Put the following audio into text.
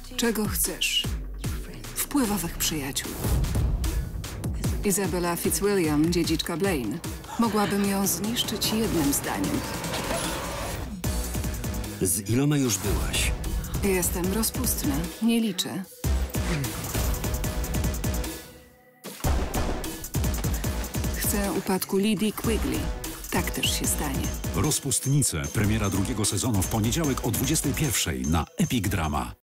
Czego chcesz? Wpływowych przyjaciół. Izabela Fitzwilliam, dziedziczka Blaine. Mogłabym ją zniszczyć jednym zdaniem. Z iloma już byłaś? Jestem rozpustna, nie liczę. Chcę upadku Lidii Quigley. Tak też się stanie. Rozpustnice. Premiera drugiego sezonu w poniedziałek o 21:00 na Epic Drama.